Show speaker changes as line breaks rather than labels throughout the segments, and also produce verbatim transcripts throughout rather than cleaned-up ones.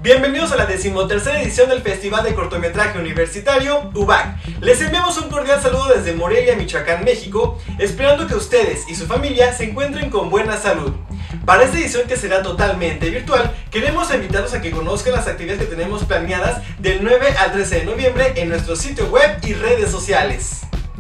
Bienvenidos a la decimotercera edición del Festival de Cortometraje Universitario U B A C. Les enviamos un cordial saludo desde Morelia, Michoacán, México, esperando que ustedes y su familia se encuentren con buena salud. Para esta edición, que será totalmente virtual, queremos invitarlos a que conozcan las actividades que tenemos planeadas del nueve al trece de noviembre en nuestro sitio web y redes sociales.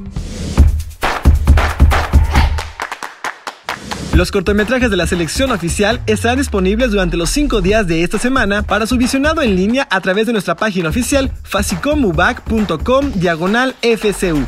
Los cortometrajes de la selección oficial estarán disponibles durante los cinco días de esta semana para su visionado en línea a través de nuestra página oficial fascicomubac punto com diagonal F C U.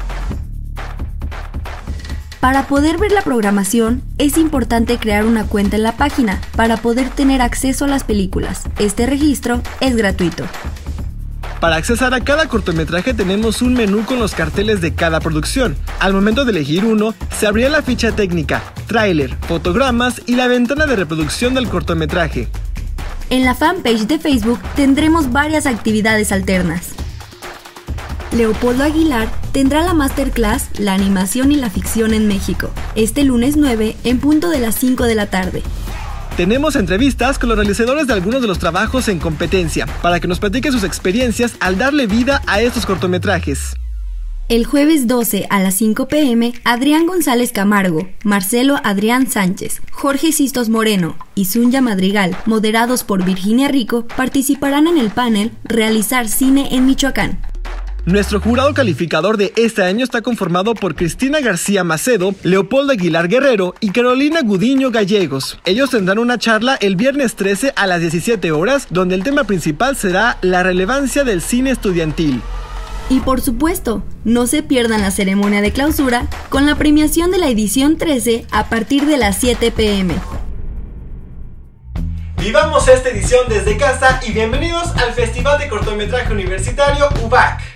Para poder ver la programación, es importante crear una cuenta en la página para poder tener acceso a las películas. Este registro es gratuito.
Para accesar a cada cortometraje tenemos un menú con los carteles de cada producción. Al momento de elegir uno, se abrirá la ficha técnica, tráiler, fotogramas y la ventana de reproducción del cortometraje.
En la fanpage de Facebook tendremos varias actividades alternas. Leopoldo Aguilar tendrá la masterclass La animación y la ficción en México, este lunes nueve en punto de las cinco de la tarde.
Tenemos entrevistas con los realizadores de algunos de los trabajos en competencia, para que nos platiquen sus experiencias al darle vida a estos cortometrajes.
El jueves doce a las cinco pe eme, Adrián González Camargo, Marcelo Adrián Sánchez, Jorge Sistos Moreno y Zunya Madrigal, moderados por Virginia Rico, participarán en el panel Realizar cine en Michoacán.
Nuestro jurado calificador de este año está conformado por Cristina García Macedo, Leopoldo Aguilar Guerrero y Carolina Gudiño Gallegos. Ellos tendrán una charla el viernes trece a las diecisiete horas, donde el tema principal será la relevancia del cine estudiantil.
Y por supuesto, no se pierdan la ceremonia de clausura con la premiación de la edición trece a partir de las siete pe eme.
Vivamos esta edición desde casa y bienvenidos al Festival de Cortometraje Universitario U B A C.